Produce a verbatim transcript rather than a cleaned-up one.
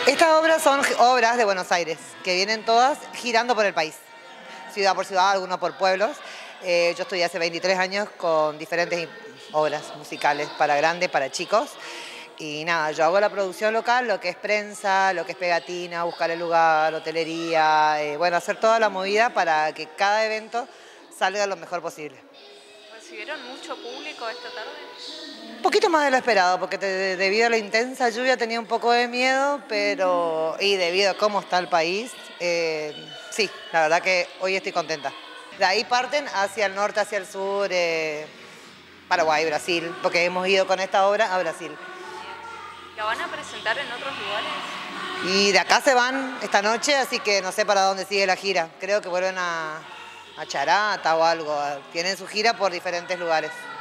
Estas obras son obras de Buenos Aires, que vienen todas girando por el país, ciudad por ciudad, algunos por pueblos. Eh, yo estudié hace veintitrés años con diferentes obras musicales para grandes, para chicos. Y nada, yo hago la producción local, lo que es prensa, lo que es pegatina, buscar el lugar, hotelería, eh, bueno, hacer toda la movida para que cada evento salga lo mejor posible. ¿Recibieron mucho público esta tarde? Un poquito más de lo esperado, porque te, debido a la intensa lluvia tenía un poco de miedo, pero y debido a cómo está el país, eh, sí, la verdad que hoy estoy contenta. De ahí parten hacia el norte, hacia el sur, eh, Paraguay, Brasil, porque hemos ido con esta obra a Brasil. ¿La van a presentar en otros lugares? Y de acá se van esta noche, así que no sé para dónde sigue la gira. Creo que vuelven a, a Charata o algo. Tienen su gira por diferentes lugares.